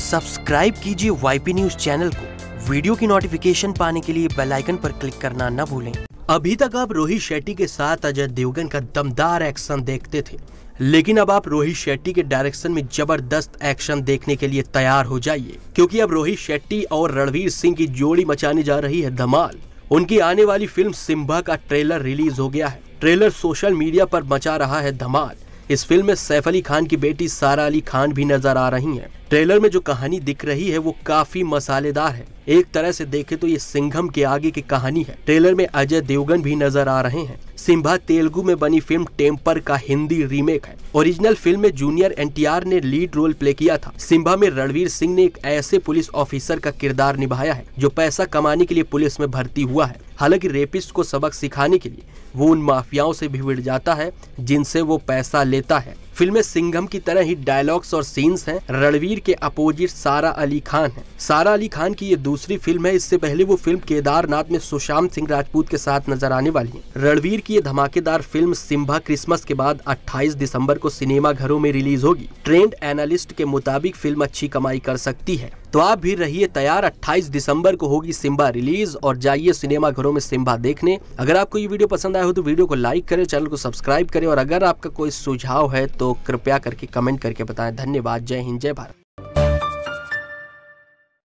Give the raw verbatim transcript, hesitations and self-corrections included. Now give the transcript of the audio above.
Subscribe कीजिए YP news channel को। Video की नोटिफिकेशन पाने के लिए बेल आइकन पर क्लिक करना न भूलें। अभी तक आप रोहित शेट्टी के साथ अजय देवगन का दमदार एक्शन देखते थे, लेकिन अब आप रोहित शेट्टी के डायरेक्शन में जबरदस्त एक्शन देखने के लिए तैयार हो जाइए, क्योंकि अब रोहित शेट्टी और रणवीर सिंह की जोड़ी मचाने जा रही है धमाल। उनकी आने वाली फिल्म सिम्बा का ट्रेलर रिलीज हो गया है। ट्रेलर सोशल मीडिया पर मचा रहा है धमाल। इस फिल्म में सैफ अली खान की बेटी सारा अली खान भी नजर आ रही हैं। ट्रेलर में जो कहानी दिख रही है वो काफी मसालेदार है। एक तरह से देखे तो ये सिंघम के आगे की कहानी है। ट्रेलर में अजय देवगन भी नजर आ रहे हैं। सिम्बा तेलुगु में बनी फिल्म टेम्पर का हिंदी रीमेक है। ओरिजिनल फिल्म में जूनियर एनटीआर ने लीड रोल प्ले किया था। सिम्बा में रणवीर सिंह ने एक ऐसे पुलिस ऑफिसर का किरदार निभाया है जो पैसा कमाने के लिए पुलिस में भर्ती हुआ है। हालांकि रेपिस्ट को सबक सिखाने के लिए वो उन माफियाओं से भी भिड़ जाता है जिनसे वो पैसा लेता है। फिल्म में सिंघम की तरह ही डायलॉग्स और सीन्स हैं। रणवीर के अपोजिट सारा अली खान है। सारा अली खान की ये दूसरी फिल्म है। इससे पहले वो फिल्म केदारनाथ में सुशांत सिंह राजपूत के साथ नजर आने वाली है। रणवीर की ये धमाकेदार फिल्म सिम्बा क्रिसमस के बाद अट्ठाईस दिसंबर को सिनेमा घरों में रिलीज होगी। ट्रेंड एनालिस्ट के मुताबिक फिल्म अच्छी कमाई कर सकती है, तो आप भी रहिए तैयार। अट्ठाईस दिसंबर को होगी सिम्बा रिलीज और जाइए सिनेमा घरों में सिम्बा देखने। अगर आपको ये वीडियो पसंद आया हो तो वीडियो को लाइक करें, चैनल को सब्सक्राइब करें और अगर आपका कोई सुझाव है तो कृपया करके कमेंट करके बताएं। धन्यवाद। जय हिंद, जय भारत।